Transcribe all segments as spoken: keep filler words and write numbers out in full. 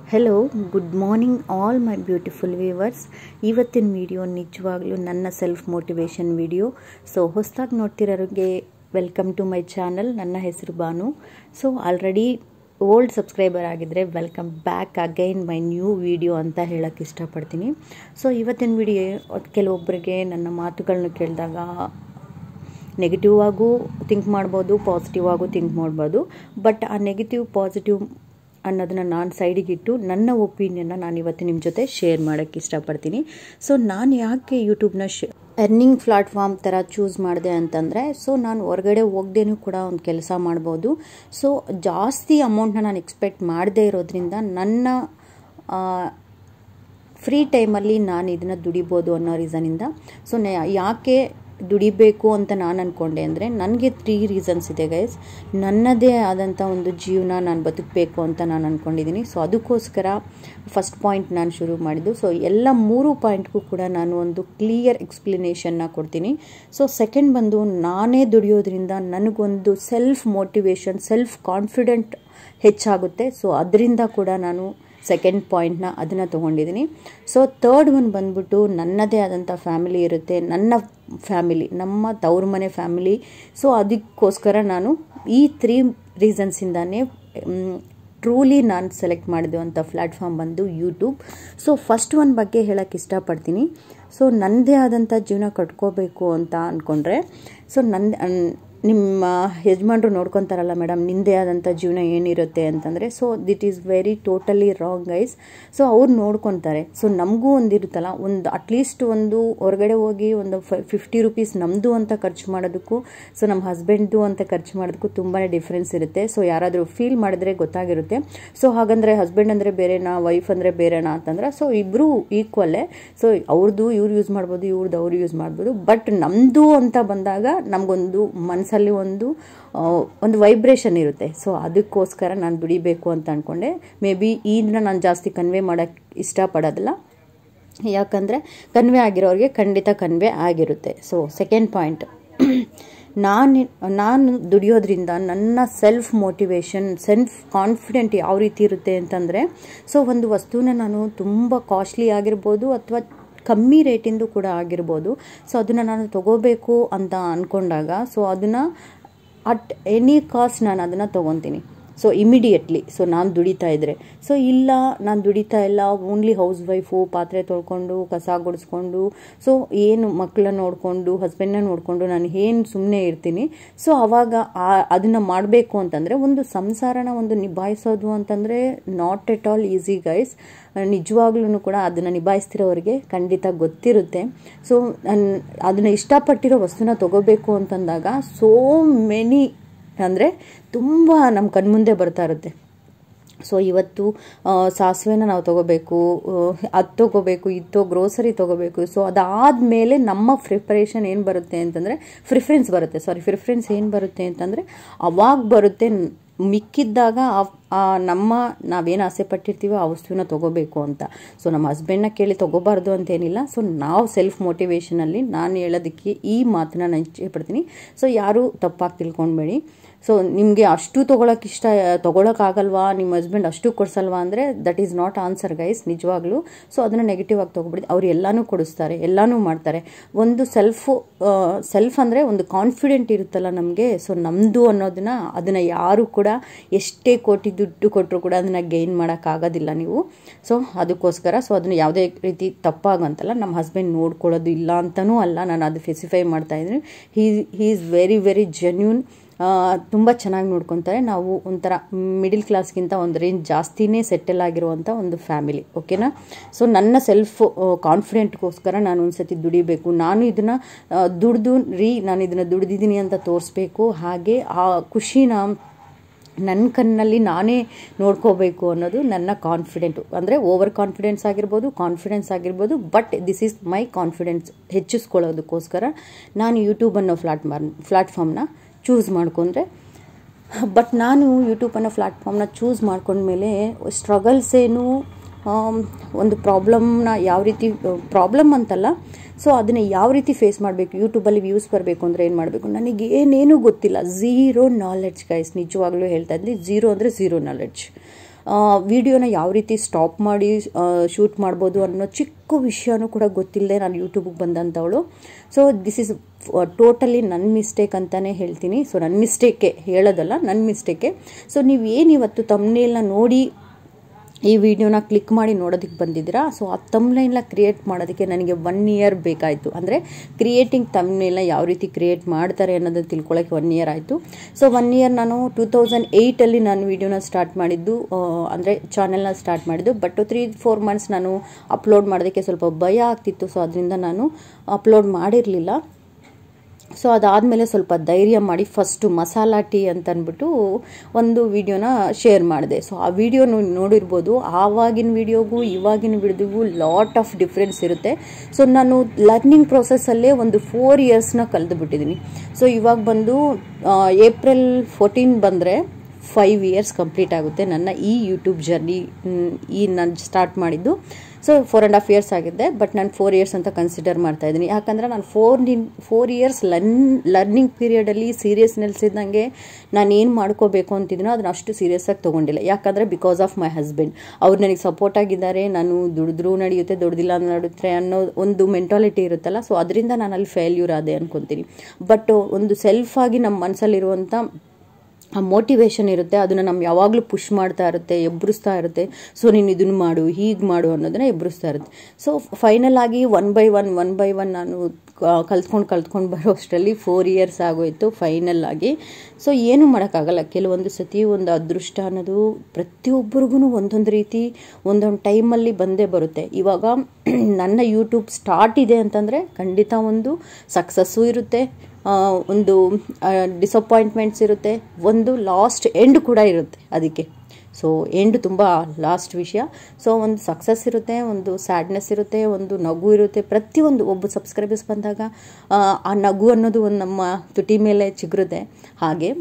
Hello good morning all my beautiful viewers. ಇವತ್ತಿನ video ನಿಜವಾಗ್ಲೂ ನನ್ನ ಸೆಲ್ಫ್ ಮೋಟಿವೇಶನ್ ವಿಡಿಯೋ. ಸೊ ಹೊಸದಾಗಿ ನೋಡ್ತಿರೋರಿಗೆ ವೆಲ್ಕಮ್ ಟು ಮೈ ಚಾನಲ್. ನನ್ನ ಹೆಸರು Banu. So already old subscriber ಆಗಿದ್ದರೆ welcome back again my new video ಅಂತ ಹೇಳೋಕ್ಕೆ ಇಷ್ಟಪಡ್ತೀನಿ. ಸೊ ಇವತ್ತಿನ ವಿಡಿಯೋ ಕೆಲವೊಬ್ಬರಿಗೆ ನನ್ನ ಮಾತುಗಳನ್ನ ಕೇಳಿದಾಗ ನೆಗೆಟಿವ್ ಆಗೂ ಥಿಂಕ್ ಮಾಡ್ಬೋದು, ಪಾಸಿಟಿವ್ ಆಗೂ ಥಿಂಕ್ ಮಾಡ್ಬೋದು. ಬಟ್ ಆ ನೆಗೆಟಿವ್ ಪಾಸಿಟಿವ್ ಅನ್ನೋದನ್ನ ನಾನು ಸೈಡಿಗಿಟ್ಟು ನನ್ನ ಒಪಿನಿಯನ್ನ ನಾನು ಇವತ್ತು ನಿಮ್ಮ ಜೊತೆ ಶೇರ್ ಮಾಡೋಕ್ಕೆ ಇಷ್ಟಪಡ್ತೀನಿ. ಸೊ ನಾನು ಯಾಕೆ ಯೂಟ್ಯೂಬ್ನ ಶೇ ಅರ್ನಿಂಗ್ ಪ್ಲಾಟ್ಫಾರ್ಮ್ ಥರ ಚೂಸ್ ಮಾಡಿದೆ ಅಂತಂದರೆ, ಸೊ ನಾನು ಹೊರಗಡೆ ಹೋಗ್ದೇನೂ ಕೂಡ ಒಂದು ಕೆಲಸ ಮಾಡ್ಬೋದು. ಸೊ ಜಾಸ್ತಿ ಅಮೌಂಟ್ನ ನಾನು ಎಕ್ಸ್ಪೆಕ್ಟ್ ಮಾಡದೇ ಇರೋದ್ರಿಂದ ನನ್ನ ಫ್ರೀ ಟೈಮಲ್ಲಿ ನಾನು ಇದನ್ನು ದುಡಿಬೋದು ಅನ್ನೋ ರೀಸನಿಂದ ಸೊ ಯಾಕೆ ದುಡಿಬೇಕು ಅಂತ ನಾನು ಅಂದ್ಕೊಂಡೆ ಅಂದರೆ, ನನಗೆ ತ್ರೀ ರೀಸನ್ಸ್ ಇದೆ ಗೈಸ್. ನನ್ನದೇ ಆದಂಥ ಒಂದು ಜೀವನ ನಾನು ಬದುಕಬೇಕು ಅಂತ ನಾನು ಅಂದ್ಕೊಂಡಿದ್ದೀನಿ. ಸೊ ಅದಕ್ಕೋಸ್ಕರ ಫಸ್ಟ್ ಪಾಯಿಂಟ್ ನಾನು ಶುರು ಮಾಡಿದ್ದು. ಸೊ ಎಲ್ಲ ಮೂರು ಪಾಯಿಂಟ್ಗೂ ಕೂಡ ನಾನು ಒಂದು ಕ್ಲಿಯರ್ ಎಕ್ಸ್ಪ್ಲನೇಷನ್ನ ಕೊಡ್ತೀನಿ. ಸೊ ಸೆಕೆಂಡ್ ಬಂದು, ನಾನೇ ದುಡಿಯೋದ್ರಿಂದ ನನಗೊಂದು ಸೆಲ್ಫ್ ಮೋಟಿವೇಶನ್, ಸೆಲ್ಫ್ ಕಾನ್ಫಿಡೆಂಟ್ ಹೆಚ್ಚಾಗುತ್ತೆ. ಸೊ ಅದರಿಂದ ಕೂಡ ನಾನು ಸೆಕೆಂಡ್ ಪಾಯಿಂಟ್ನ ಅದನ್ನು ತೊಗೊಂಡಿದ್ದೀನಿ. ಸೊ ಥರ್ಡ್ ಒನ್ ಬಂದ್ಬಿಟ್ಟು, ನನ್ನದೇ ಆದಂಥ ಫ್ಯಾಮಿಲಿ ಇರುತ್ತೆ, ನನ್ನ ಫ್ಯಾಮಿಲಿ, ನಮ್ಮ ತವ್ರ ಮನೆ ಫ್ಯಾಮಿಲಿ. ಸೊ ಅದಕ್ಕೋಸ್ಕರ ನಾನು ಈ ತ್ರೀ ರೀಸನ್ಸಿಂದಾನೇ ಟ್ರೂಲಿ ನಾನು ಸೆಲೆಕ್ಟ್ ಮಾಡಿರುವಂಥ ಪ್ಲ್ಯಾಟ್ಫಾರ್ಮ್ ಬಂದು ಯೂಟ್ಯೂಬ್. ಸೊ ಫಸ್ಟ್ ಒನ್ ಬಗ್ಗೆ ಹೇಳೋಕ್ಕೆ ಇಷ್ಟಪಡ್ತೀನಿ. ಸೊ ನನ್ನದೇ ಆದಂಥ ಜೀವನ ಕಟ್ಕೋಬೇಕು ಅಂತ ಅಂದ್ಕೊಂಡ್ರೆ, ಸೊ ನನ್ನ ನಿಮ್ಮ ಯಜಮಾನ್ರು ನೋಡ್ಕೊತಾರಲ್ಲ ಮೇಡಮ್ ನಿಂದೇ ಆದಂಥ ಜೀವನ ಏನಿರುತ್ತೆ ಅಂತಂದರೆ, so that is very totally wrong guys. So ಅವ್ರು ನೋಡ್ಕೊತಾರೆ. ಸೊ ನಮಗೂ ಒಂದಿರುತ್ತಲ್ಲ, ಒಂದು ಅಟ್ಲೀಸ್ಟ್ ಒಂದು ಹೊರಗಡೆ ಹೋಗಿ ಒಂದು ಫಿಫ್ಟಿ ರುಪೀಸ್ ನಮ್ಮದು ಅಂತ ಖರ್ಚು ಮಾಡೋದಕ್ಕೂ ಸೊ ನಮ್ಮ ಹಸ್ಬೆಂಡ್ದು ಅಂತ ಖರ್ಚು ಮಾಡೋದಕ್ಕೂ ತುಂಬಾ ಡಿಫ್ರೆನ್ಸ್ ಇರುತ್ತೆ. ಸೊ ಯಾರಾದರೂ ಫೀಲ್ ಮಾಡಿದ್ರೆ ಗೊತ್ತಾಗಿರುತ್ತೆ. ಸೊ ಹಾಗಂದರೆ ಹಸ್ಬೆಂಡ್ ಅಂದರೆ ಬೇರೆನಾ, ವೈಫ್ ಅಂದರೆ ಬೇರೆನಾ ಅಂತಂದ್ರೆ, ಸೊ ಇಬ್ಬರು ಈಕ್ವಲ್ಲೇ. ಸೊ ಅವ್ರದ್ದು ಇವ್ರು ಯೂಸ್ ಮಾಡ್ಬೋದು, ಇವ್ರದ್ದು ಅವ್ರು ಯೂಸ್ ಮಾಡ್ಬೋದು. ಬಟ್ ನಮ್ಮದು ಅಂತ ಬಂದಾಗ ನಮಗೊಂದು ಮನಸ್ಸಲ್ಲಿ ಒಂದು ಒಂದು ವೈಬ್ರೇಷನ್ ಇರುತ್ತೆ. ಸೊ ಅದಕ್ಕೋಸ್ಕರ ನಾನು ದುಡಿಬೇಕು ಅಂತ ಅಂದ್ಕೊಂಡೆ. ಮೇ ಬಿ ಇದನ್ನ ನಾನು ಜಾಸ್ತಿ ಕನ್ವೆ ಮಾಡೋಕ್ಕೆ ಇಷ್ಟಪಡೋದಿಲ್ಲ, ಯಾಕಂದರೆ ಕನ್ವೆ ಆಗಿರೋರಿಗೆ ಖಂಡಿತ ಕನ್ವೆ ಆಗಿರುತ್ತೆ. ಸೊ ಸೆಕೆಂಡ್ ಪಾಯಿಂಟ್, ನಾನು ನಾನು ದುಡಿಯೋದ್ರಿಂದ ನನ್ನ ಸೆಲ್ಫ್ ಮೋಟಿವೇಶನ್, ಸೆಲ್ಫ್ ಕಾನ್ಫಿಡೆಂಟ್ ಯಾವ ರೀತಿ ಇರುತ್ತೆ ಅಂತಂದರೆ, ಸೊ ಒಂದು ವಸ್ತುನ ನಾನು ತುಂಬ ಕಾಸ್ಟ್ಲಿ ಆಗಿರ್ಬೋದು ಅಥವಾ ಕಮ್ಮಿ ರೇಟಿಂದು ಕೂಡ ಆಗಿರ್ಬೋದು. ಸೊ ಅದನ್ನು ನಾನು ತೊಗೋಬೇಕು ಅಂತ ಅಂದ್ಕೊಂಡಾಗ ಸೊ ಅದನ್ನು ಅಟ್ ಎನಿ ಕಾಸ್ಟ್ ನಾನು ಅದನ್ನು ತೊಗೊತೀನಿ. So immediately. ಸೊ ನಾನು ದುಡಿತಾ ಇದ್ದರೆ, ಸೊ ಇಲ್ಲ ನಾನು ದುಡಿತಾ ಇಲ್ಲ, ಓನ್ಲಿ ಹೌಸ್ ವೈಫು, ಪಾತ್ರೆ ತೊಳ್ಕೊಂಡು ಕಸ ಗುಡಿಸ್ಕೊಂಡು ಸೊ ಏನು ಮಕ್ಕಳನ್ನ ನೋಡಿಕೊಂಡು ಹಸ್ಬೆಂಡನ್ನ ನೋಡಿಕೊಂಡು ನಾನು ಏನು ಸುಮ್ಮನೆ ಇರ್ತೀನಿ. ಸೊ ಆವಾಗ ಆ ಅದನ್ನು ಮಾಡಬೇಕು ಅಂತಂದರೆ, ಒಂದು ಸಂಸಾರನ ಒಂದು ನಿಭಾಯಿಸೋದು ಅಂತಂದರೆ not at all easy guys. ನಿಜವಾಗ್ಲೂ ಕೂಡ ಅದನ್ನು ನಿಭಾಯಿಸ್ತಿರೋರಿಗೆ ಖಂಡಿತ ಗೊತ್ತಿರುತ್ತೆ. ಸೊ ಅದನ್ನು ಇಷ್ಟಪಟ್ಟಿರೋ ವಸ್ತುನ ತೊಗೋಬೇಕು ಅಂತಂದಾಗ ಸೋ ಮೆನಿ ಅಂದರೆ ತುಂಬ ನಮ್ಮ ಕಣ್ಮುಂದೆ ಬರ್ತಾ ಇರುತ್ತೆ. ಸೊ ಇವತ್ತು ಸಾಸಿವೆನ ನಾವು ತೊಗೋಬೇಕು, ಅದು ತೊಗೋಬೇಕು, ಇದು ಗ್ರೋಸರಿ ತೊಗೋಬೇಕು. ಸೊ ಅದಾದಮೇಲೆ ನಮ್ಮ ಪ್ರಿಪ್ರೇಷನ್ ಏನು ಬರುತ್ತೆ ಅಂತಂದರೆ, ಪ್ರಿಫರೆನ್ಸ್ ಬರುತ್ತೆ ಸಾರಿ ಪ್ರಿಫರೆನ್ಸ್ ಏನು ಬರುತ್ತೆ ಅಂತಂದರೆ ಅವಾಗ ಬರುತ್ತೆ. ಮಿಕ್ಕಿದ್ದಾಗ ನಮ್ಮ ನಾವೇನು ಆಸೆ ಪಟ್ಟಿರ್ತೀವೋ ಆ ವಸ್ತುವನ್ನ ತೊಗೋಬೇಕು ಅಂತ. ಸೊ ನಮ್ಮ ಹಸ್ಬೆಂಡ್ನ ಕೇಳಿ ತೊಗೋಬಾರ್ದು ಅಂತೇನಿಲ್ಲ. ಸೊ ನಾವು ಸೆಲ್ಫ್ ಮೋಟಿವೇಶನಲ್ಲಿ ನಾನು ಹೇಳೋದಕ್ಕೆ ಈ ಮಾತನ್ನ ನಾನು ಇಷ್ಟಪಡ್ತೀನಿ. ಸೊ ಯಾರೂ ತಪ್ಪಾಗಿ ತಿಳ್ಕೊಳ್ಬೇಡಿ. ಸೊ ನಿಮಗೆ ಅಷ್ಟು ತೊಗೊಳಕ್ಕೆ ಇಷ್ಟ ತೊಗೊಳಕ್ಕಾಗಲ್ವಾ, ನಿಮ್ಮ ಹಸ್ಬೆಂಡ್ ಅಷ್ಟು ಕೊಡಿಸಲ್ವಾ ಅಂದರೆ that is not answer guys, ನಿಜವಾಗ್ಲೂ. ಸೊ ಅದನ್ನು ನೆಗೆಟಿವ್ ಆಗಿ ತೊಗೊಬಿಡಿ. ಅವ್ರು ಎಲ್ಲನೂ ಕೊಡಿಸ್ತಾರೆ, ಎಲ್ಲನೂ ಮಾಡ್ತಾರೆ. ಒಂದು ಸೆಲ್ಫ್ ಸೆಲ್ಫ್ ಅಂದರೆ ಒಂದು ಕಾನ್ಫಿಡೆಂಟ್ ಇರುತ್ತಲ್ಲ ನಮಗೆ. ಸೊ ನಮ್ಮದು ಅನ್ನೋದನ್ನ ಅದನ್ನು ಯಾರು ಕೂಡ ಎಷ್ಟೇ ಕೋಟಿ ದುಡ್ಡು ಕೊಟ್ಟರು ಕೂಡ ಅದನ್ನು ಗೈನ್ ಮಾಡೋಕ್ಕಾಗೋದಿಲ್ಲ ನೀವು. ಸೊ ಅದಕ್ಕೋಸ್ಕರ ಸೊ ಅದನ್ನು ಯಾವುದೇ ರೀತಿ ತಪ್ಪಾಗಂತಲ್ಲ, ನಮ್ಮ ಹಸ್ಬೆಂಡ್ ನೋಡ್ಕೊಳ್ಳೋದು ಇಲ್ಲ ಅಂತನೂ ಅಲ್ಲ, ನಾನು ಅದು ಸ್ಪೆಸಿಫೈ ಮಾಡ್ತಾಯಿದ್ದೀನಿ. He he is very very genuine, ತುಂಬ ಚೆನ್ನಾಗಿ ನೋಡ್ಕೊತಾರೆ. ನಾವು ಒಂಥರ ಮಿಡಿಲ್ ಕ್ಲಾಸ್ಗಿಂತ ಒಂದು ರೇಂಜ್ ಜಾಸ್ತಿನೇ ಸೆಟಲ್ ಆಗಿರುವಂಥ ಒಂದು ಫ್ಯಾಮಿಲಿ, ಓಕೆನಾ. ಸೊ ನನ್ನ ಸೆಲ್ಫ್ ಕಾನ್ಫಿಡೆಂಟ್ಗೋಸ್ಕರ ನಾನು ಒಂದು ಸತಿ ದುಡಿಬೇಕು, ನಾನು ಇದನ್ನು ದುಡ್ದು ರೀ ನಾನು ಇದನ್ನು ದುಡ್ದಿದ್ದೀನಿ ಅಂತ ತೋರಿಸ್ಬೇಕು. ಹಾಗೆ ಆ ಖುಷಿನ ನನ್ನ ಕಣ್ಣಲ್ಲಿ ನಾನೇ ನೋಡ್ಕೋಬೇಕು ಅನ್ನೋದು ನನ್ನ ಕಾನ್ಫಿಡೆಂಟು. ಅಂದರೆ ಓವರ್ ಕಾನ್ಫಿಡೆನ್ಸ್ ಆಗಿರ್ಬೋದು, ಕಾನ್ಫಿಡೆನ್ಸ್ ಆಗಿರ್ಬೋದು. But this is my confidence ಹೆಚ್ಚಿಸ್ಕೊಳ್ಳೋದಕ್ಕೋಸ್ಕರ ನಾನು ಯೂಟ್ಯೂಬ್ ಅನ್ನೋ ಪ್ಲಾಟ್ಫಾರ್ಮ್ ಪ್ಲಾಟ್ಫಾರ್ಮ್ನ ಚೂಸ್ ಮಾಡ್ಕೊಂಡ್ರೆ. ಬಟ್ ನಾನು ಯೂಟ್ಯೂಬ್ ಅನ್ನೋ ಪ್ಲಾಟ್ಫಾರ್ಮ್ನ ಚೂಸ್ ಮಾಡ್ಕೊಂಡ್ಮೇಲೆ ಸ್ಟ್ರಗಲ್ಸ್ ಏನು, ಒಂದು ಪ್ರಾಬ್ಲಮ್ನ ಯಾವ ರೀತಿ, ಪ್ರಾಬ್ಲಮ್ ಅಂತಲ್ಲ, ಸೊ ಅದನ್ನು ಯಾವ ರೀತಿ ಫೇಸ್ ಮಾಡಬೇಕು, ಯೂಟ್ಯೂಬಲ್ಲಿ ವ್ಯೂಸ್ ಬರಬೇಕು ಅಂದರೆ ಏನು ಮಾಡಬೇಕು, ನನಗೆ ಏನೇನೂ ಗೊತ್ತಿಲ್ಲ. ಝೀರೋ ನಾಲೆಡ್ಜ್ ಗೈಸ್, ನಿಜವಾಗ್ಲೂ ಹೇಳ್ತಾ ಇದ್ದೀನಿ, ಝೀರೋ ಅಂದರೆ ಝೀರೋ ನಾಲೆಡ್ಜ್. ವಿಡಿಯೋನ ಯಾವ ರೀತಿ ಸ್ಟಾಪ್ ಮಾಡಿ ಶೂಟ್ ಮಾಡ್ಬೋದು ಅನ್ನೋ ಚಿಕ್ಕ ವಿಷಯನೂ ಕೂಡ ಗೊತ್ತಿಲ್ಲದೆ ನಾನು ಯೂಟ್ಯೂಬಿಗೆ ಬಂದಂಥವಳು. ಸೊ ದಿಸ್ ಈಸ್ ಟೋಟಲಿ ನನ್ನ ಮಿಸ್ಟೇಕ್ ಅಂತಲೇ ಹೇಳ್ತೀನಿ. ಸೊ ನನ್ನ ಮಿಸ್ಟೇಕೆ ಹೇಳೋದಲ್ಲ, ನನ್ನ ಮಿಸ್ಟೇಕೆ. ಸೊ ನೀವು ಏನು ಇವತ್ತು ತಮ್ನೇಲ್ನ ನೋಡಿ ಈ ವಿಡಿಯೋನ ಕ್ಲಿಕ್ ಮಾಡಿ ನೋಡೋದಕ್ಕೆ ಬಂದಿದ್ದೀರಾ. ಸೊ ಆ ತಮ್ನೇಲ್ನ ಕ್ರಿಯೇಟ್ ಮಾಡೋದಕ್ಕೆ ನನಗೆ ಒನ್ ಇಯರ್ ಬೇಕಾಯಿತು. ಅಂದರೆ ಕ್ರಿಯೇಟಿಂಗ್ ತಮ್ನೇಲ್ನ ಯಾವ ರೀತಿ ಕ್ರಿಯೇಟ್ ಮಾಡ್ತಾರೆ ಅನ್ನೋದನ್ನು ತಿಳ್ಕೊಳ್ಳೋಕ್ಕೆ ಒನ್ ಇಯರ್ ಆಯಿತು. ಸೊ ಒನ್ ಇಯರ್ ನಾನು ಟೂ ತೌಸಂಡ್ ಏಯ್ಟಲ್ಲಿ ನಾನು ವಿಡಿಯೋನ ಸ್ಟಾರ್ಟ್ ಮಾಡಿದ್ದು, ಅಂದರೆ ಚಾನೆಲ್ನ ಸ್ಟಾರ್ಟ್ ಮಾಡಿದ್ದು. ಬಟ್ ತ್ರೀ ಫೋರ್ ಮಂತ್ಸ್ ನಾನು ಅಪ್ಲೋಡ್ ಮಾಡೋದಕ್ಕೆ ಸ್ವಲ್ಪ ಭಯ ಆಗ್ತಿತ್ತು. ಸೊ ಅದರಿಂದ ನಾನು ಅಪ್ಲೋಡ್ ಮಾಡಿರಲಿಲ್ಲ. ಸೊ ಅದಾದಮೇಲೆ ಸ್ವಲ್ಪ ಧೈರ್ಯ ಮಾಡಿ ಫಸ್ಟು ಮಸಾಲಾ ಟೀ ಅಂತ ಅಂದ್ಬಿಟ್ಟು ಒಂದು ವಿಡಿಯೋನ ಶೇರ್ ಮಾಡಿದೆ. ಸೊ ಆ ವಿಡಿಯೋ ನೋಡಿರ್ಬೋದು, ಆವಾಗಿನ ವಿಡಿಯೋಗೂ ಇವಾಗಿನ ವಿಡಿಯೋಗೂ ಲಾಟ್ ಆಫ್ ಡಿಫ್ರೆನ್ಸ್ ಇರುತ್ತೆ. ಸೊ ನಾನು ಲರ್ನಿಂಗ್ ಪ್ರೊಸೆಸ್ಸಲ್ಲೇ ಒಂದು ಫೋರ್ ಇಯರ್ಸ್ನ ಕಳೆದು ಬಿಟ್ಟಿದ್ದೀನಿ. ಸೊ ಇವಾಗ ಬಂದು ಏಪ್ರಿಲ್ ಫೋರ್ಟೀನ್ ಬಂದರೆ ಫೈವ್ ಇಯರ್ಸ್ ಕಂಪ್ಲೀಟ್ ಆಗುತ್ತೆ ನನ್ನ ಈ ಯೂಟ್ಯೂಬ್ ಜರ್ನಿ. ಈ ನಾನು ಸ್ಟಾರ್ಟ್ ಮಾಡಿದ್ದು so four and half years ಆಗಿದೆ. ಬಟ್ ನಾನು ಫೋರ್ ಇಯರ್ಸ್ ಅಂತ ಕನ್ಸಿಡರ್ ಮಾಡ್ತಾ ಇದ್ದೀನಿ. ಯಾಕಂದರೆ ನಾನು ಫೋರ್ ನಿನ್ ಫೋರ್ ಇಯರ್ಸ್ ಲರ್ನ್ ಲರ್ನಿಂಗ್ ಪೀರಿಯಡಲ್ಲಿ ಸೀರಿಯಸ್ನೆಸ್ ಇದ್ದಂಗೆ ನಾನು ಏನು ಮಾಡ್ಕೋಬೇಕು ಅಂತಿದ್ದೀನೋ ಅದನ್ನ ಅಷ್ಟು ಸೀರಿಯಸ್ಸಾಗಿ ತೊಗೊಂಡಿಲ್ಲ. ಯಾಕಂದರೆ ಬಿಕಾಸ್ ಆಫ್ ಮೈ ಹಸ್ಬೆಂಡ್, ಅವ್ರು ನನಗೆ ಸಪೋರ್ಟ್ ಆಗಿದ್ದಾರೆ. ನಾನು ದುಡಿದ್ರೂ ನಡೆಯುತ್ತೆ, ದುಡ್ದಿಲ್ಲ ನಡೆಯುತ್ತೆ ಅನ್ನೋ ಒಂದು ಮೆಂಟಾಲಿಟಿ ಇರುತ್ತಲ್ಲ. ಸೊ ಅದರಿಂದ ನಾನು ಅಲ್ಲಿ ಫೇಲ್ಯೂರ್ ಆದೆ ಅನ್ಕೊತೀನಿ. ಬಟ್ ಒಂದು ಸೆಲ್ಫ್ ಆಗಿ ನಮ್ಮ ಮನಸ್ಸಲ್ಲಿರುವಂಥ ಆ ಮೋಟಿವೇಶನ್ ಇರುತ್ತೆ, ಅದನ್ನು ನಮ್ಮ ಯಾವಾಗಲೂ ಪುಷ್ ಮಾಡ್ತಾ ಇರುತ್ತೆ, ಎಬ್ಬರಿಸ್ತಾ ಇರುತ್ತೆ. ಸೊ ನೀನು ಇದನ್ನು ಮಾಡು, ಹೀಗೆ ಮಾಡು ಅನ್ನೋದನ್ನ ಎಬ್ಬರಿಸ್ತಾ ಇರುತ್ತೆ. ಸೊ ಫೈನಲ್ ಆಗಿ one by one one by one ನಾನು ಕಲ್ತ್ಕೊಂಡು ಕಲ್ತ್ಕೊಂಡು ಬರೋ ಅಷ್ಟರಲ್ಲಿ ಫೋರ್ ಇಯರ್ಸ್ ಆಗೋಯ್ತು ಫೈನಲ್ ಆಗಿ. ಸೊ ಏನು ಮಾಡೋಕ್ಕಾಗಲ್ಲ, ಕೆಲವೊಂದು ಸತಿ ಒಂದು ಅದೃಷ್ಟ ಅನ್ನೋದು ಪ್ರತಿಯೊಬ್ಬರಿಗೂ ಒಂದೊಂದು ರೀತಿ ಒಂದೊಂದು ಟೈಮಲ್ಲಿ ಬಂದೇ ಬರುತ್ತೆ. ಇವಾಗ ನನ್ನ ಯೂಟ್ಯೂಬ್ ಸ್ಟಾರ್ಟ್ ಇದೆ ಅಂತಂದರೆ ಖಂಡಿತ ಒಂದು ಸಕ್ಸಸ್ಸು ಇರುತ್ತೆ, ಒಂದು ಡಿಸಪಾಯಿಂಟ್ಮೆಂಟ್ಸ್ ಇರುತ್ತೆ, ಒಂದು ಲಾಸ್ಟ್ ಎಂಡ್ ಕೂಡ ಇರುತ್ತೆ ಅದಕ್ಕೆ. ಸೊ ಎಂಡ್ ತುಂಬ ಲಾಸ್ಟ್ ವಿಷಯ. ಸೊ ಒಂದು ಸಕ್ಸಸ್ ಇರುತ್ತೆ, ಒಂದು ಸ್ಯಾಡ್ನೆಸ್ ಇರುತ್ತೆ, ಒಂದು ನಗು ಇರುತ್ತೆ. ಪ್ರತಿಯೊಂದು ಒಬ್ಬ ಸಬ್ಸ್ಕ್ರೈಬರ್ಸ್ ಬಂದಾಗ ಆ ನಗು ಅನ್ನೋದು ಒಂದು ನಮ್ಮ ತುಟಿ ಮೇಲೆ ಚಿಗುರುತ್ತೆ. ಹಾಗೆ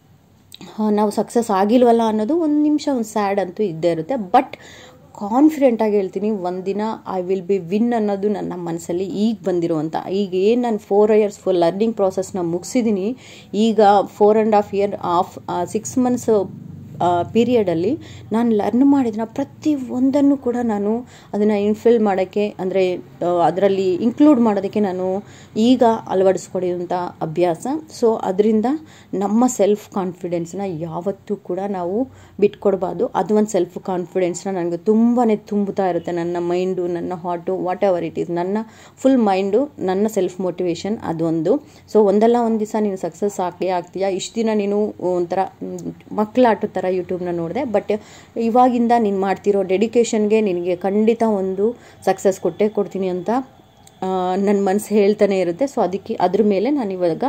ನಾವು ಸಕ್ಸಸ್ ಆಗಿಲ್ವಲ್ಲ ಅನ್ನೋದು ಒಂದು ನಿಮಿಷ ಒಂದು ಸ್ಯಾಡ್ ಅಂತೂ ಇದ್ದೇ ಇರುತ್ತೆ. ಬಟ್ ಕಾನ್ಫಿಡೆಂಟಾಗಿ ಹೇಳ್ತೀನಿ, ಒಂದಿನ ಐ ವಿಲ್ ಬಿ ವಿನ್ ಅನ್ನೋದು ನನ್ನ ಮನಸ್ಸಲ್ಲಿ ಈಗ ಬಂದಿರುವಂಥ. ಈಗ ಏನು ನಾನು ಫೋರ್ ಇಯರ್ಸ್ ಫುಲ್ ಲರ್ನಿಂಗ್ ಪ್ರಾಸೆಸ್ನ ಮುಗಿಸಿದ್ದೀನಿ. ಈಗ four and half year of six months ಪೀರಿಯಡಲ್ಲಿ ನಾನು ಲರ್ನ್ ಮಾಡಿದ ಪ್ರತಿ ಒಂದನ್ನು ಕೂಡ ನಾನು ಅದನ್ನು ಇನ್ಫಿಲ್ ಮಾಡೋಕ್ಕೆ, ಅಂದರೆ ಅದರಲ್ಲಿ ಇನ್ಕ್ಲೂಡ್ ಮಾಡೋದಕ್ಕೆ ನಾನು ಈಗ ಅಳವಡಿಸ್ಕೊಡಿದಂಥ ಅಭ್ಯಾಸ. ಸೊ ಅದರಿಂದ ನಮ್ಮ ಸೆಲ್ಫ್ ಕಾನ್ಫಿಡೆನ್ಸ್ನ ಯಾವತ್ತೂ ಕೂಡ ನಾವು ಬಿಟ್ಕೊಡ್ಬಾರ್ದು. ಅದು ಒಂದು ಸೆಲ್ಫ್ ಕಾನ್ಫಿಡೆನ್ಸ್ನ ನನಗೆ ತುಂಬಾ ತುಂಬುತ್ತಾ ಇರುತ್ತೆ. ನನ್ನ ಮೈಂಡು, ನನ್ನ heart, whatever it is, ನನ್ನ ಫುಲ್ ಮೈಂಡು, ನನ್ನ ಸೆಲ್ಫ್ ಮೋಟಿವೇಶನ್ ಅದೊಂದು. ಸೊ ಒಂದಲ್ಲ ಒಂದು ದಿವಸ ನೀನು ಸಕ್ಸಸ್ ಆಗೇ ಆಗ್ತೀಯಾ. ಇಷ್ಟು ದಿನ ನೀನು ಒಂಥರ ಮಕ್ಕಳಾಟೋ ಥರ ಯೂಟ್ಯೂಬ್ನ ನೋಡಿದೆ, ಬಟ್ ಇವಾಗಿಂದ ನೀನು ಮಾಡ್ತಿರೋ ಡೆಡಿಕೇಶನ್ಗೆ ನಿನಗೆ ಖಂಡಿತ ಒಂದು ಸಕ್ಸಸ್ ಕೊಟ್ಟೇ ಕೊಡ್ತೀನಿ ಅಂತ ನನ್ನ ಮನಸ್ಸು ಹೇಳ್ತಾನೆ ಇರುತ್ತೆ. ಸೊ ಅದಕ್ಕೆ ಅದ್ರ ಮೇಲೆ ನಾನು ಇವಾಗ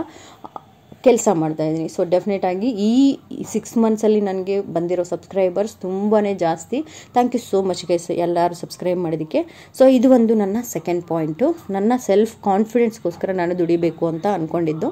ಕೆಲಸ ಮಾಡ್ತಾಯಿದ್ದೀನಿ. ಸೊ ಡೆಫಿನೆಟಾಗಿ ಈ ಸಿಕ್ಸ್ ಮಂತ್ಸಲ್ಲಿ ನನಗೆ ಬಂದಿರೋ ಸಬ್ಸ್ಕ್ರೈಬರ್ಸ್ ತುಂಬಾ ಜಾಸ್ತಿ. Thank you so much guys, ಎಲ್ಲರೂ ಸಬ್ಸ್ಕ್ರೈಬ್ ಮಾಡೋದಕ್ಕೆ. ಸೊ ಇದು ಒಂದು ನನ್ನ ಸೆಕೆಂಡ್ ಪಾಯಿಂಟು, ನನ್ನ ಸೆಲ್ಫ್ ಕಾನ್ಫಿಡೆನ್ಸ್ಗೋಸ್ಕರ ನಾನು ದುಡಿಬೇಕು ಅಂತ ಅಂದ್ಕೊಂಡಿದ್ದು.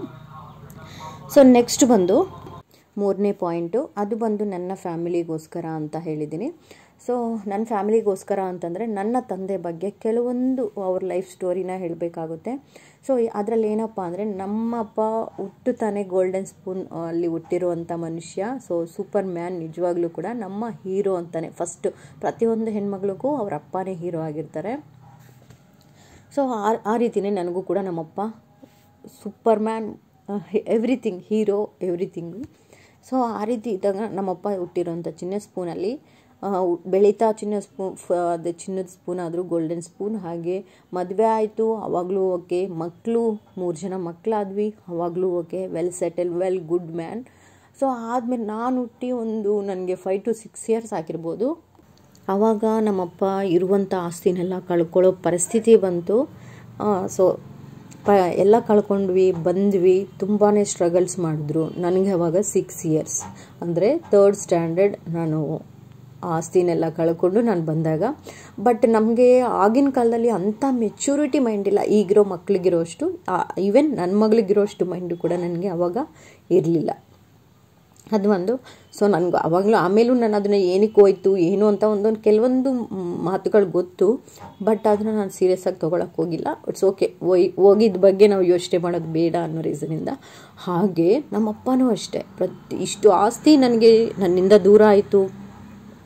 ಸೊ ನೆಕ್ಸ್ಟ್ ಬಂದು ಮೂರನೇ ಪಾಯಿಂಟು, ಅದು ಬಂದು ನನ್ನ ಫ್ಯಾಮಿಲಿಗೋಸ್ಕರ ಅಂತ ಹೇಳಿದ್ದೀನಿ. ಸೊ ನನ್ನ ಫ್ಯಾಮಿಲಿಗೋಸ್ಕರ ಅಂತಂದರೆ ನನ್ನ ತಂದೆ ಬಗ್ಗೆ ಕೆಲವೊಂದು ಅವ್ರ ಲೈಫ್ ಸ್ಟೋರಿನ ಹೇಳಬೇಕಾಗುತ್ತೆ. ಸೊ ಅದರಲ್ಲಿ ಏನಪ್ಪ ಅಂದರೆ, ನಮ್ಮಪ್ಪ ಹುಟ್ಟುತ್ತಾನೆ ಗೋಲ್ಡನ್ ಸ್ಪೂನ್ ಅಲ್ಲಿ ಹುಟ್ಟಿರುವಂಥ ಮನುಷ್ಯ. ಸೊ ಸೂಪರ್ ಮ್ಯಾನ್, ನಿಜವಾಗ್ಲೂ ಕೂಡ ನಮ್ಮ ಹೀರೋ ಅಂತಾನೆ. ಫಸ್ಟು ಪ್ರತಿಯೊಂದು ಹೆಣ್ಮಗಳಿಗೂ ಅವ್ರ ಅಪ್ಪನೇ ಹೀರೋ ಆಗಿರ್ತಾರೆ. ಸೊ ಆ ಆ ರೀತಿಯೇ ನನಗೂ ಕೂಡ ನಮ್ಮಪ್ಪ superman, everything, hero, everything. So ಆ ರೀತಿ ಇದ್ದಾಗ ನಮ್ಮಪ್ಪ ಹುಟ್ಟಿರೋಂಥ ಚಿನ್ನ ಸ್ಪೂನಲ್ಲಿ ಬೆಳೀತಾ ಚಿನ್ನ ಸ್ಪೂ ಅದು ಚಿನ್ನದ ಸ್ಪೂನ್ ಆದರೂ ಗೋಲ್ಡನ್ ಸ್ಪೂನ್. ಹಾಗೆ ಮದುವೆ ಆಯಿತು, ಆವಾಗಲೂ ಓಕೆ. ಮಕ್ಕಳು ಮೂರು ಜನ ಮಕ್ಕಳಾದ್ವಿ, ಆವಾಗಲೂ okay. Well settle, well good man. So ಆದಮೇಲೆ ನಾನು ಹುಟ್ಟಿ ಒಂದು ನನಗೆ ಫೈವ್ ಟು ಸಿಕ್ಸ್ ಇಯರ್ಸ್ ಆಗಿರ್ಬೋದು. ಆವಾಗ ನಮ್ಮಪ್ಪ ಇರುವಂಥ ಆಸ್ತಿನೆಲ್ಲ ಕಳ್ಕೊಳ್ಳೋ ಪರಿಸ್ಥಿತಿ ಬಂತು. ಸೊ ಪ ಎಲ್ಲ ಕಳ್ಕೊಂಡ್ವಿ, ಬಂದ್ವಿ, ತುಂಬಾ ಸ್ಟ್ರಗಲ್ಸ್ ಮಾಡಿದ್ರು. ನನಗೆ ಅವಾಗ ಸಿಕ್ಸ್ ಇಯರ್ಸ್ ಅಂದರೆ ತರ್ಡ್ ಸ್ಟ್ಯಾಂಡರ್ಡ್. ನಾನು ಆಸ್ತಿನೆಲ್ಲ ಕಳ್ಕೊಂಡು ನಾನು ಬಂದಾಗ. ಬಟ್ ನಮಗೆ ಆಗಿನ ಕಾಲದಲ್ಲಿ ಅಂಥ ಮೆಚ್ಯೂರಿಟಿ ಮೈಂಡ್ ಇಲ್ಲ, ಈಗಿರೋ ಮಕ್ಕಳಿಗಿರೋಷ್ಟು. ಈವನ್ ನನ್ನ ಮಗಳಿಗಿರೋಷ್ಟು ಮೈಂಡು ಕೂಡ ನನಗೆ ಆವಾಗ ಇರಲಿಲ್ಲ. ಅದು ಒಂದು. ಸೊ ನನಗೂ ಆವಾಗಲೂ ಆಮೇಲೂ ನಾನು ಅದನ್ನು ಏನಕ್ಕೆ ಹೋಯ್ತು ಏನು ಅಂತ ಒಂದೊಂದು ಕೆಲವೊಂದು ಮಾತುಗಳು ಗೊತ್ತು. ಬಟ್ ಅದನ್ನು ನಾನು ಸೀರಿಯಸ್ಸಾಗಿ ತೊಗೊಳಕ್ಕೆ ಹೋಗಿಲ್ಲ. ಇಟ್ಸ್ ಓಕೆ, ಹೋಯ್ ಹೋಗಿದ್ದ ಬಗ್ಗೆ ನಾವು ಯೋಚನೆ ಮಾಡೋದು ಬೇಡ ಅನ್ನೋ ರೀಸನಿಂದ. ಹಾಗೆ ನಮ್ಮಪ್ಪನೂ ಅಷ್ಟೇ, ಪ್ರತಿ ಇಷ್ಟು ಆಸ್ತಿ ನನಗೆ ನನ್ನಿಂದ ದೂರ ಆಯಿತು.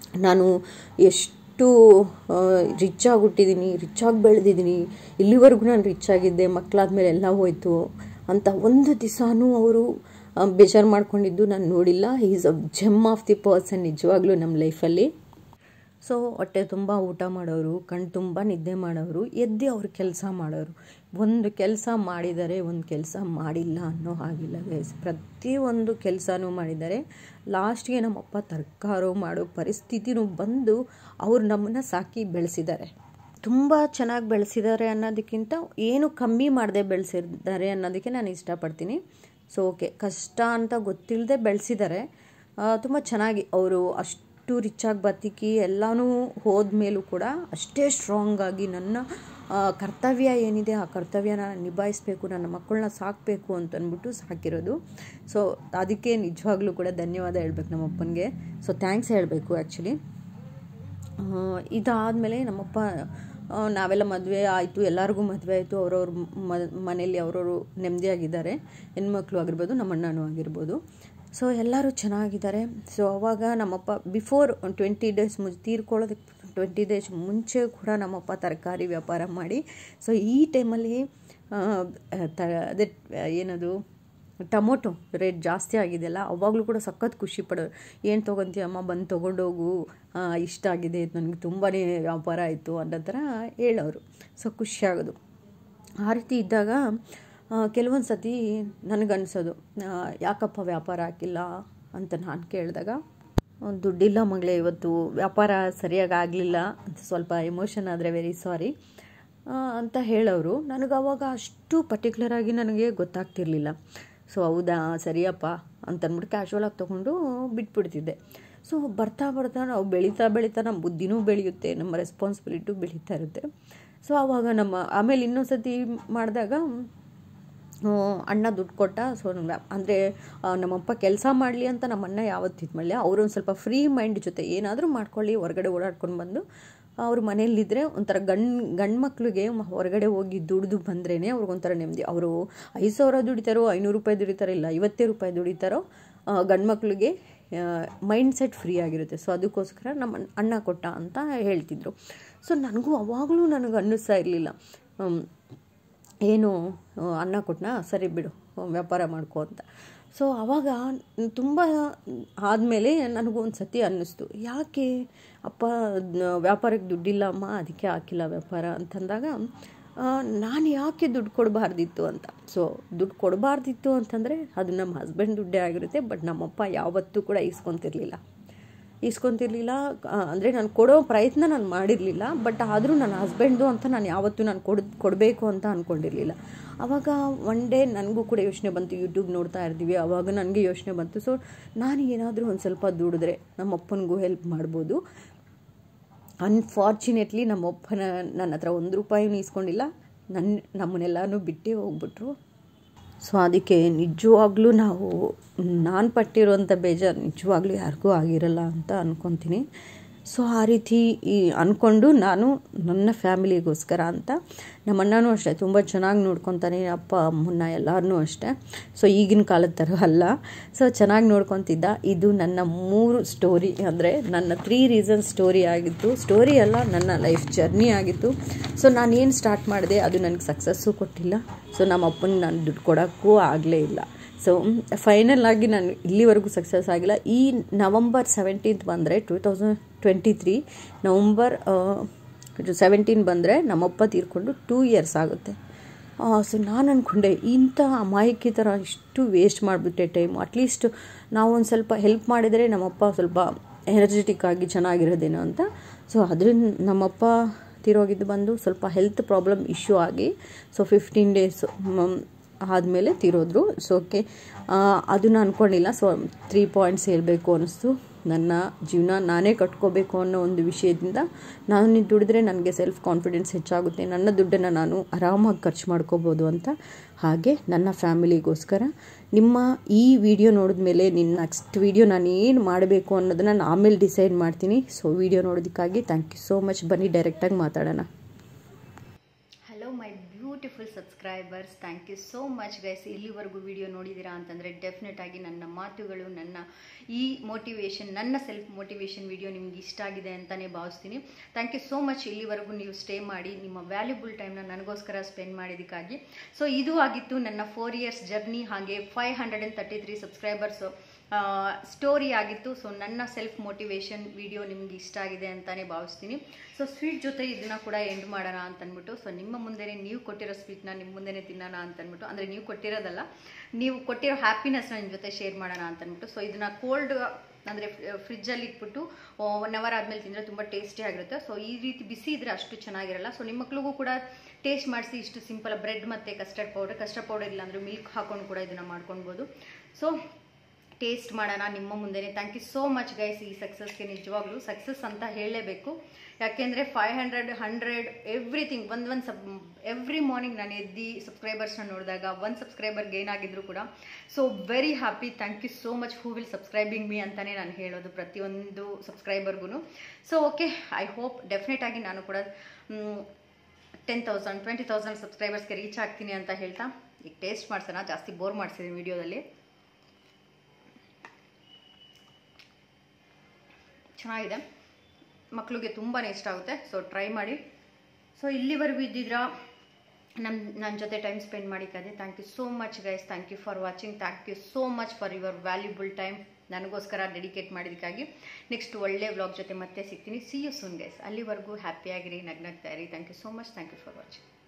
ನಾನು ಎಷ್ಟು ರಿಚ್ ಆಗಿಬಿಟ್ಟಿದ್ದೀನಿ, ರಿಚ್ ಆಗಿ ಬೆಳೆದಿದ್ದೀನಿ, ಇಲ್ಲಿವರೆಗೂ ನಾನು ರಿಚ್ ಆಗಿದ್ದೆ, ಮಕ್ಕಳಾದ್ಮೇಲೆ ಎಲ್ಲ ಹೋಯ್ತು ಅಂತ ಒಂದು ದಿವಸನೂ ಅವರು ಬೇಜಾರು ಮಾಡ್ಕೊಂಡಿದ್ದು ನಾನು ನೋಡಿಲ್ಲ. He is a gem of the person ನಿಜವಾಗ್ಲೂ ನಮ್ಮ ಲೈಫಲ್ಲಿ. ಸೊ ಹೊಟ್ಟೆ ತುಂಬ ಊಟ ಮಾಡೋರು, ಕಣ್ಣು ತುಂಬ ನಿದ್ದೆ ಮಾಡೋರು, ಎದ್ದು ಅವ್ರ ಕೆಲಸ ಮಾಡೋರು. ಒಂದು ಕೆಲಸ ಮಾಡಿದರೆ ಒಂದು ಕೆಲಸ ಮಾಡಿಲ್ಲ ಅನ್ನೋ ಹಾಗಿಲ್ಲ ಗೈಸ್, ಪ್ರತಿಯೊಂದು ಕೆಲಸನೂ ಮಾಡಿದ್ದಾರೆ. ಲಾಸ್ಟ್ಗೆ ನಮ್ಮಪ್ಪ ತರಕಾರಿ ಮಾಡೋ ಪರಿಸ್ಥಿತಿನೂ ಬಂದು ಅವ್ರು ನಮ್ಮನ್ನು ಸಾಕಿ ಬೆಳೆಸಿದ್ದಾರೆ. ತುಂಬ ಚೆನ್ನಾಗಿ ಬೆಳೆಸಿದ್ದಾರೆ ಅನ್ನೋದಕ್ಕಿಂತ ಏನು ಕಮ್ಮಿ ಮಾಡದೆ ಬೆಳೆಸಿದ್ದಾರೆ ಅನ್ನೋದಕ್ಕೆ ನಾನು ಇಷ್ಟಪಡ್ತೀನಿ. ಸೊ ಓಕೆ, ಕಷ್ಟ ಅಂತ ಗೊತ್ತಿಲ್ಲದೆ ಬೆಳೆಸಿದ್ದಾರೆ. ತುಂಬ ಚೆನ್ನಾಗಿ ಅವರು ಅಷ್ಟು ರಿಚಾಗಿ ಬದುಕಿ ಎಲ್ಲನೂ ಹೋದ್ಮೇಲೂ ಕೂಡ ಅಷ್ಟೇ ಸ್ಟ್ರಾಂಗಾಗಿ ನನ್ನ ಕರ್ತವ್ಯ ಏನಿದೆ ಆ ಕರ್ತವ್ಯನ ನಿಭಾಯಿಸಬೇಕು, ನನ್ನ ಮಕ್ಕಳನ್ನ ಸಾಕಬೇಕು ಅಂತಂದ್ಬಿಟ್ಟು ಸಾಕಿರೋದು. ಸೊ ಅದಕ್ಕೆ ನಿಜವಾಗ್ಲೂ ಕೂಡ ಧನ್ಯವಾದ ಹೇಳ್ಬೇಕು ನಮ್ಮಪ್ಪನಿಗೆ. ಸೊ ಥ್ಯಾಂಕ್ಸ್ ಹೇಳಬೇಕು ಆ್ಯಕ್ಚುಲಿ. ಇದಾದಮೇಲೆ ನಮ್ಮಪ್ಪ ನಾವೆಲ್ಲ ಮದುವೆ ಆಯಿತು, ಎಲ್ಲರಿಗೂ ಮದುವೆ ಆಯಿತು, ಅವ್ರವ್ರ ಮನೆಯಲ್ಲಿ ಅವ್ರವರು ನೆಮ್ಮದಿಯಾಗಿದ್ದಾರೆ, ಹೆಣ್ಮಕ್ಳು ಆಗಿರ್ಬೋದು, ನಮ್ಮ ಅಣ್ಣನೂ ಆಗಿರ್ಬೋದು. ಸೊ ಎಲ್ಲರೂ ಚೆನ್ನಾಗಿದ್ದಾರೆ. ಸೊ ಅವಾಗ ನಮ್ಮಪ್ಪ ಬಿಫೋರ್ ಟ್ವೆಂಟಿ ಡೇಸ್ ಮುಂ ತೀರ್ಕೊಳ್ಳೋದಕ್ಕೆ ಟ್ವೆಂಟಿ ಡೇಸ್ ಮುಂಚೆ ಕೂಡ ನಮ್ಮಪ್ಪ ತರಕಾರಿ ವ್ಯಾಪಾರ ಮಾಡಿ, ಸೊ ಈ ಟೈಮಲ್ಲಿ ತ ಅದೇ ಏನದು ಟೊಮೊಟೊ ರೇಟ್ ಜಾಸ್ತಿ ಆಗಿದೆಯಲ್ಲ, ಅವಾಗಲೂ ಕೂಡ ಸಖತ್ ಖುಷಿ ಪಡೋರು. ಏನು ತೊಗೊತೀಯಮ್ಮ, ಬಂದು ತೊಗೊಂಡೋಗು, ಇಷ್ಟ ಆಗಿದೆ, ನನಗೆ ತುಂಬಾ ವ್ಯಾಪಾರ ಆಯಿತು ಅನ್ನೋ ಥರ ಹೇಳೋರು. ಸೊ ಖುಷಿಯಾಗೋದು. ಆ ರೀತಿ ಇದ್ದಾಗ ಕೆಲವೊಂದು ಸತಿ ನನಗನ್ಸೋದು, ಯಾಕಪ್ಪ ವ್ಯಾಪಾರ ಹಾಕಿಲ್ಲ ಅಂತ ನಾನು ಕೇಳಿದಾಗ, ದುಡ್ಡಿಲ್ಲ ಮಗಳೇ, ಇವತ್ತು ವ್ಯಾಪಾರ ಸರಿಯಾಗಿ ಆಗಲಿಲ್ಲ ಅಂತ ಸ್ವಲ್ಪ ಎಮೋಷನ್ ಆದರೆ ವೆರಿ ಸಾರಿ ಅಂತ ಹೇಳೋರು. ನನಗೆ ಅವಾಗ ಅಷ್ಟು ಪರ್ಟಿಕ್ಯುಲರಾಗಿ ನನಗೆ ಗೊತ್ತಾಗ್ತಿರ್ಲಿಲ್ಲ. ಸೊ ಹೌದಾ ಸರಿಯಪ್ಪ ಅಂತಂದ್ಬಿಟ್ಟು ಕ್ಯಾಶುವಲಾಗಿ ತೊಗೊಂಡು ಬಿಟ್ಬಿಡ್ತಿದ್ದೆ. ಸೊ ಬರ್ತಾ ಬರ್ತಾ ನಾವು ಬೆಳೀತಾ ಬೆಳೀತಾ ನಮ್ಮ ಬುದ್ಧಿನೂ ಬೆಳೆಯುತ್ತೆ, ನಮ್ಮ ರೆಸ್ಪಾನ್ಸಿಬಿಲಿಟಿ ಬೆಳೀತಾ ಇರುತ್ತೆ. ಸೊ ಆವಾಗ ನಮ್ಮ ಆಮೇಲೆ ಇನ್ನೊಂದು ಸತಿ ಮಾಡಿದಾಗ ಅಣ್ಣ ದುಡ್ಡು ಕೊಟ್ಟ. ಸೊ ಅಂದರೆ ನಮ್ಮಪ್ಪ ಕೆಲಸ ಮಾಡಲಿ ಅಂತ ನಮ್ಮ ಅಣ್ಣ ಯಾವತ್ತು ಇದು ಮಾಡಲಿ, ಅವರು ಒಂದು ಸ್ವಲ್ಪ ಫ್ರೀ ಮೈಂಡ್ ಜೊತೆ ಏನಾದರೂ ಮಾಡ್ಕೊಳ್ಳಿ, ಹೊರಗಡೆ ಓಡಾಡ್ಕೊಂಡು ಬಂದು ಅವ್ರ ಮನೇಲಿದ್ದರೆ ಒಂಥರ ಗಂಡು ಗಂಡು ಮಕ್ಳಿಗೆ ಹೊರಗಡೆ ಹೋಗಿ ದುಡಿದು ಬಂದ್ರೇ ಅವ್ರಿಗೊಂಥರ ನೆಮ್ಮದಿ. ಅವರು ಐದು ಸಾವಿರ ದುಡಿತಾರೋ, ಐನೂರು ರೂಪಾಯಿ ದುಡಿತಾರೋ, ಇಲ್ಲ ಐವತ್ತೇ ರೂಪಾಯಿ ದುಡಿತಾರೋ, ಗಂಡು ಮಕ್ಳಿಗೆ ಮೈಂಡ್ ಸೆಟ್ ಫ್ರೀ ಆಗಿರುತ್ತೆ. ಸೊ ಅದಕ್ಕೋಸ್ಕರ ನಮ್ಮ ಅಣ್ಣ ಕೊಟ್ಟ ಅಂತ ಹೇಳ್ತಿದ್ರು. ಸೊ ನನಗೂ ಅವಾಗಲೂ ನನಗೆ ಅನ್ನಿಸ್ತಾ ಇರಲಿಲ್ಲ, ಏನು ಅನ್ನ ಕೊಟ್ಟನಾ ಸರಿ ಬಿಡು ವ್ಯಾಪಾರ ಮಾಡ್ಕೊ ಅಂತ. ಸೊ ಆವಾಗ ತುಂಬ ಆದಮೇಲೆ ನನಗೂ ಒಂದು ಸತಿ ಅನ್ನಿಸ್ತು, ಯಾಕೆ ಅಪ್ಪ ವ್ಯಾಪಾರಕ್ಕೆ ದುಡ್ಡಿಲ್ಲ ಅಮ್ಮ, ಅದಕ್ಕೆ ಹಾಕಿಲ್ಲ ವ್ಯಾಪಾರ ಅಂತಂದಾಗ ನಾನು ಯಾಕೆ ದುಡ್ಡು ಕೊಡಬಾರ್ದಿತ್ತು ಅಂತ. ಸೊ ದುಡ್ಡು ಕೊಡಬಾರ್ದಿತ್ತು ಅಂತಂದರೆ ಅದು ನಮ್ಮ ಹಸ್ಬೆಂಡ್ ದುಡ್ಡೇ ಆಗಿರುತ್ತೆ. ಬಟ್ ನಮ್ಮಪ್ಪ ಯಾವತ್ತೂ ಕೂಡ ಇಸ್ಕೊತಿರ್ಲಿಲ್ಲ ಇಸ್ಕೊತಿರ್ಲಿಲ್ಲ ಅಂದರೆ ನಾನು ಕೊಡೋ ಪ್ರಯತ್ನ ನಾನು ಮಾಡಿರಲಿಲ್ಲ. ಬಟ್ ಆದರೂ ನನ್ನ ಹಸ್ಬೆಂಡು ಅಂತ ನಾನು ಯಾವತ್ತೂ ನಾನು ಕೊಡ್ ಕೊಡಬೇಕು ಅಂತ ಅಂದ್ಕೊಂಡಿರಲಿಲ್ಲ. ಆವಾಗ ಒನ್ ಡೇ ನನಗೂ ಕೂಡ ಯೋಚನೆ ಬಂತು, ಯೂಟ್ಯೂಬ್ ನೋಡ್ತಾ ಇರ್ತೀವಿ, ಆವಾಗ ನನಗೆ ಯೋಚನೆ ಬಂತು, ಸೊ ನಾನು ಏನಾದರೂ ಒಂದು ಸ್ವಲ್ಪ ದುಡಿದ್ರೆ ನಮ್ಮಪ್ಪನಿಗೂ ಹೆಲ್ಪ್ ಮಾಡ್ಬೋದು. ಅನ್ಫಾರ್ಚುನೇಟ್ಲಿ ನಮ್ಮಪ್ಪನ ನನ್ನ ಹತ್ರ ಒಂದು ರೂಪಾಯಿನೂ ಇಸ್ಕೊಂಡಿಲ್ಲ, ನನ್ನ ನಮ್ಮನ್ನೆಲ್ಲನೂ ಬಿಟ್ಟೇ ಹೋಗ್ಬಿಟ್ರು. ಸೊ ಅದಕ್ಕೆ ನಿಜವಾಗ್ಲೂ ನಾವು ನಾನು ಪಟ್ಟಿರುವಂಥ ಬೇಜಾರು ನಿಜವಾಗ್ಲೂ ಯಾರಿಗೂ ಆಗಿರಲ್ಲ ಅಂತ ಅಂದ್ಕೊತೀನಿ. ಸೊ ಆ ರೀತಿ ಈ ಅಂದ್ಕೊಂಡು ನಾನು ನನ್ನ ಫ್ಯಾಮಿಲಿಗೋಸ್ಕರ ಅಂತ, ನಮ್ಮ ಅಣ್ಣನೂ ಅಷ್ಟೇ ತುಂಬ ಚೆನ್ನಾಗಿ ನೋಡ್ಕೊತಾನೆ, ಅಪ್ಪ ಅಮ್ಮನ್ನ ಎಲ್ಲರನ್ನೂ ಅಷ್ಟೇ. ಸೊ ಈಗಿನ ಕಾಲದ ಥರ ಅಲ್ಲ, ಸೊ ಚೆನ್ನಾಗಿ ನೋಡ್ಕೊತಿದ್ದ. ಇದು ನನ್ನ ಮೂರು ಸ್ಟೋರಿ, ಅಂದರೆ ನನ್ನ ತ್ರೀ ರೀಸನ್ ಸ್ಟೋರಿ ಆಗಿತ್ತು. ಸ್ಟೋರಿ ಅಲ್ಲ, ನನ್ನ ಲೈಫ್ ಜರ್ನಿ ಆಗಿತ್ತು. ಸೊ ನಾನು ಏನು ಸ್ಟಾರ್ಟ್ ಮಾಡಿದೆ ಅದು ನನಗೆ ಸಕ್ಸಸ್ಸು ಕೊಟ್ಟಿಲ್ಲ. ಸೊ ನಮ್ಮ ಅಪ್ಪನಿಗೆ ನಾನು ದುಡ್ಡು ಕೊಡೋಕ್ಕೂ ಆಗಲೇ ಇಲ್ಲ. ಸೊ ಫೈನಲ್ ಆಗಿ ನಾನು ಇಲ್ಲಿವರೆಗೂ ಸಕ್ಸಸ್ ಆಗಿಲ್ಲ. ಈ ನವಂಬರ್ ಸೆವೆಂಟೀನ್ತ್ ಬಂದರೆ two thousand twenty three November seventeen ಬಂದರೆ ನಮ್ಮಪ್ಪ ತೀರ್ಕೊಂಡು ಟೂ ಇಯರ್ಸ್ ಆಗುತ್ತೆ. ಸೊ ನಾನು ಅಂದ್ಕೊಂಡೆ, ಇಂಥ ಅಮಾಯಕಿ ಥರ ಇಷ್ಟು ವೇಸ್ಟ್ ಮಾಡಿಬಿಟ್ಟೆ ಟೈಮು. ಅಟ್ಲೀಸ್ಟ್ ನಾವು ಒಂದು ಸ್ವಲ್ಪ ಹೆಲ್ಪ್ ಮಾಡಿದರೆ ನಮ್ಮಪ್ಪ ಸ್ವಲ್ಪ ಎನರ್ಜೆಟಿಕ್ ಆಗಿ ಚೆನ್ನಾಗಿರೋದೇನೋ ಅಂತ. ಸೊ ಅದರಿಂದ ನಮ್ಮಪ್ಪ ತೀರೋಗಿದ್ದು ಬಂದು ಸ್ವಲ್ಪ ಹೆಲ್ತ್ ಪ್ರಾಬ್ಲಮ್ ಇಶ್ಯೂ ಆಗಿ, ಸೊ ಫಿಫ್ಟೀನ್ ಡೇಸ್ ಆದಮೇಲೆ ತೀರೋದ್ರು. ಸೊ ಓಕೆ, ಅದನ್ನು ಅಂದ್ಕೊಂಡಿಲ್ಲ. ಸೊ ತ್ರೀ ಪಾಯಿಂಟ್ಸ್ ಹೇಳಬೇಕು ಅನ್ನಿಸ್ತು. ನನ್ನ ಜೀವನ ನಾನೇ ಕಟ್ಕೋಬೇಕು ಅನ್ನೋ ಒಂದು ವಿಷಯದಿಂದ ನಾನು ದುಡಿದ್ರೆ ನನಗೆ ಸೆಲ್ಫ್ ಕಾನ್ಫಿಡೆನ್ಸ್ ಹೆಚ್ಚಾಗುತ್ತೆ, ನನ್ನ ದುಡ್ಡನ್ನು ನಾನು ಆರಾಮಾಗಿ ಖರ್ಚು ಮಾಡ್ಕೋಬೋದು ಅಂತ. ಹಾಗೆ ನನ್ನ ಫ್ಯಾಮಿಲಿಗೋಸ್ಕರ ನಿಮ್ಮ ಈ ವಿಡಿಯೋ ನೋಡಿದ ಮೇಲೆ ನಿನ್ನ ನೆಕ್ಸ್ಟ್ ವಿಡಿಯೋ ನಾನು ಏನು ಮಾಡಬೇಕು ಅನ್ನೋದನ್ನು ನಾನು ಆಮೇಲೆ ಡಿಸೈಡ್ ಮಾಡ್ತೀನಿ. ಸೊ ವಿಡಿಯೋ ನೋಡೋದಕ್ಕಾಗಿ ಥ್ಯಾಂಕ್ ಯು ಸೋ ಮಚ್. ಬನ್ನಿ ಡೈರೆಕ್ಟಾಗಿ ಮಾತಾಡೋಣ. Hello my beautiful subscribers, thank you so much guys. ಇಲ್ಲಿವರೆಗೂ ವಿಡಿಯೋ ನೋಡಿದ್ದೀರಾ ಅಂತಂದರೆ ಡೆಫಿನೆಟ್ ಆಗಿ ನನ್ನ ಮಾತುಗಳು, ನನ್ನ ಈ ಮೋಟಿವೇಶನ್, ನನ್ನ ಸೆಲ್ಫ್ ಮೋಟಿವೇಶನ್ ವಿಡಿಯೋ ನಿಮ್ಗೆ ಇಷ್ಟ ಆಗಿದೆ ಅಂತಲೇ ಭಾವಿಸ್ತೀನಿ. Thank you so much. ಇಲ್ಲಿವರೆಗೂ ನೀವು ಸ್ಟೇ ಮಾಡಿ ನಿಮ್ಮ ವ್ಯಾಲ್ಯೂಬಲ್ ಟೈಮ್ನ ನನಗೋಸ್ಕರ ಸ್ಪೆಂಡ್ ಮಾಡಿದ್ದಕ್ಕಾಗಿ. ಸೊ ಇದು ಆಗಿತ್ತು ನನ್ನ ಫೋರ್ ಇಯರ್ಸ್ ಜರ್ನಿ, ಹಾಗೆ five hundred and thirty three subscribers story ಆಗಿತ್ತು. ಸೊ ನನ್ನ ಸೆಲ್ಫ್ ಮೋಟಿವೇಶನ್ ವಿಡಿಯೋ ನಿಮ್ಗೆ ಇಷ್ಟ ಆಗಿದೆ ಅಂತಲೇ ಭಾವಿಸ್ತೀನಿ. ಸೊ ಸ್ವೀಟ್ ಜೊತೆ ಇದನ್ನು ಕೂಡ ಎಂಡ್ ಮಾಡೋಣ ಅಂತಂದ್ಬಿಟ್ಟು, ಸೊ ನಿಮ್ಮ ಮುಂದೆನೇ ನೀವು ಕೊಟ್ಟಿರೋ ಸ್ವೀಟ್ನ ನಿಮ್ಮ ಮುಂದೆನೇ ತಿನ್ನೋಣ ಅಂತಂದ್ಬಿಟ್ಟು, ಅಂದರೆ ನೀವು ಕೊಟ್ಟಿರೋದಲ್ಲ, ನೀವು ಕೊಟ್ಟಿರೋ ಹ್ಯಾಪಿನೆಸ್ನ ನಿಮ್ಮ ಜೊತೆ ಶೇರ್ ಮಾಡೋಣ ಅಂತಂದ್ಬಿಟ್ಟು, ಸೊ ಇದನ್ನು ಕೋಲ್ಡ್ ಅಂದರೆ ಫ್ರಿಜ್ಜಲ್ಲಿ ಇಟ್ಬಿಟ್ಟು ಒನ್ ಅವರ್ ಆದಮೇಲೆ ತಿಂದರೆ ತುಂಬ ಟೇಸ್ಟಿ ಆಗಿರುತ್ತೆ. ಸೊ ಈ ರೀತಿ ಬಿಸಿ ಇದ್ದರೆ ಅಷ್ಟು ಚೆನ್ನಾಗಿರಲ್ಲ. ಸೊ ನಿಮ್ಮ ಮಕ್ಳಿಗೂ ಕೂಡ ಟೇಸ್ಟ್ ಮಾಡಿಸಿ. ಇಷ್ಟು ಸಿಂಪಲ್ ಬ್ರೆಡ್ ಮತ್ತು ಕಸ್ಟರ್ಡ್ ಪೌಡರ್, ಕಸ್ಟರ್ಡ್ ಪೌಡರ್ ಇಲ್ಲ ಅಂದರೆ ಮಿಲ್ಕ್ ಹಾಕೊಂಡು ಕೂಡ ಇದನ್ನು ಮಾಡ್ಕೊಳ್ಬೋದು. ಸೊ ಟೇಸ್ಟ್ ಮಾಡೋಣ ನಿಮ್ಮ ಮುಂದೆನೇ. Thank you so much guys. ಈ ಸಕ್ಸಸ್ಗೆ ನಿಜವಾಗ್ಲೂ ಸಕ್ಸಸ್ ಅಂತ ಹೇಳಲೇಬೇಕು. ಯಾಕೆಂದರೆ ಫೈವ್ ಹಂಡ್ರೆಡ್ ಹಂಡ್ರೆಡ್ ಎವ್ರಿಥಿಂಗ್ ಒಂದು ಒಂದು ಸಬ್ ಎವ್ರಿ ಮಾರ್ನಿಂಗ್ ನಾನು ಎದ್ದು ಸಬ್ಸ್ಕ್ರೈಬರ್ಸ್ನ ನೋಡಿದಾಗ ಒಂದು ಸಬ್ಸ್ಕ್ರೈಬರ್ ಗೇನ್ ಆಗಿದ್ರು ಕೂಡ so very happy. Thank you so much who will subscribing me ಅಂತಲೇ ನಾನು ಹೇಳೋದು ಪ್ರತಿಯೊಂದು ಸಬ್ಸ್ಕ್ರೈಬರ್ಗೂ. So okay, I hope definite ಆಗಿ ನಾನು ಕೂಡ ಟೆನ್ ತೌಸಂಡ್ ಟ್ವೆಂಟಿ ತೌಸಂಡ್ ಸಬ್ಸ್ಕ್ರೈಬರ್ಸ್ಗೆ ರೀಚ್ ಆಗ್ತೀನಿ ಅಂತ ಹೇಳ್ತಾ ಈಗ ಟೇಸ್ಟ್ ಮಾಡ್ಸೋಣ. ಜಾಸ್ತಿ ಬೋರ್ ಮಾಡಿಸಿದ್ದೀನಿ ವಿಡಿಯೋದಲ್ಲಿ. ಚೆನ್ನಾಗಿದೆ, ಮಕ್ಕಳಿಗೆ ತುಂಬಾ ಇಷ್ಟ ಆಗುತ್ತೆ. ಸೊ ಟ್ರೈ ಮಾಡಿ. ಸೊ ಇಲ್ಲಿವರೆಗೂ ಇದ್ದಿದ್ರಾ ನಮ್ಮ ನನ್ನ ಜೊತೆ ಟೈಮ್ ಸ್ಪೆಂಡ್ ಮಾಡಿದ್ದಕ್ಕೆ thank you so much guys. Thank you for watching. Thank you so much for your valuable time ನನಗೋಸ್ಕರ ಡೆಡಿಕೇಟ್ ಮಾಡಿದ್ದಕ್ಕಾಗಿ. ನೆಕ್ಸ್ಟ್ ಒಳ್ಳೆ ವ್ಲಾಗ್ ಜೊತೆ ಮತ್ತೆ ಸಿಗ್ತೀನಿ. See you soon guys. ಅಲ್ಲಿವರೆಗೂ ಹ್ಯಾಪಿಯಾಗಿರಿ, ನಗ್ನಗ್ತಾ ಇರಿ. Thank you so much. Thank you for watching.